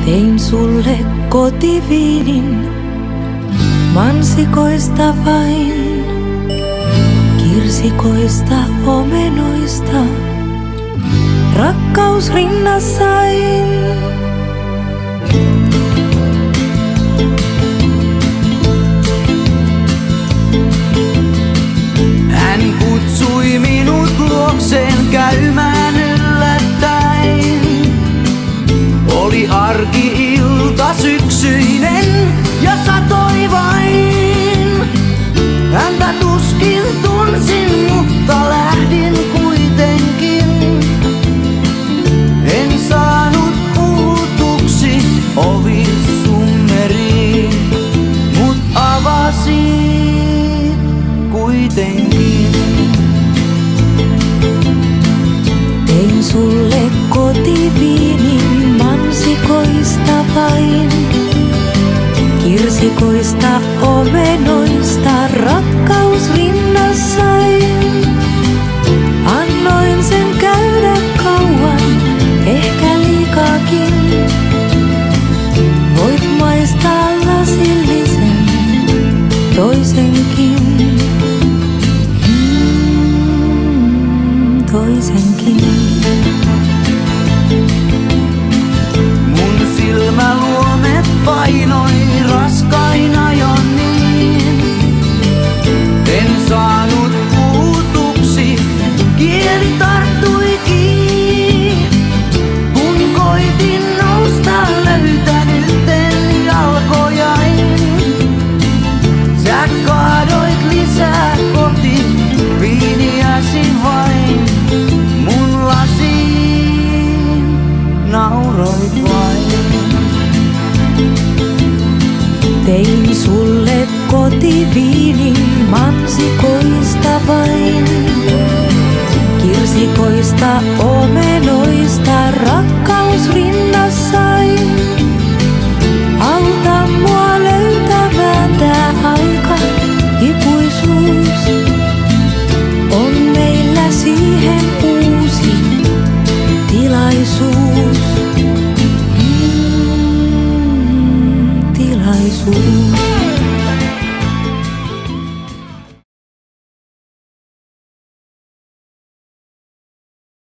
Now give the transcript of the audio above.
Tein sulle kotiviinin, mansikoista vain, kirsikoista, omenoista, rakkaus rinnassain. Hän kutsui minut luokseen käymään yllättäen. Oli arki-ilta syksyinen ja satoi vain. Häntä tuskin tunsin, mutta lähdin kuitenkin. En saanut puhutuksi ovi summeriin, mut avasin kuitenkin. Tein sulle kotiviinin, mansikoista vain, kirsikoista, omenoista, rakkaus rinnassain. Annoin sen käydä kauan, ehkä liikaakin. Voit maistaa lasillisen toisenkin. Toisenkin. Mun silmäluomet painoi raskaina jo niin. En saanut puhutuksi, kieli tarttui kiinni. Kun koitin nousta, löytänyt en jalkojain. Sä kaadoit lisää kohti viiniäsi vain. Mun lasiin nauroit vain. Tein sulle kotiviinin, mansikoista vain, kirsikoista, omenoista, rakkaus rinnassain. Auta mua löytämään tää aika, ikuisuus. On meillä siihen uusi tilaisuus. Tilaisuus.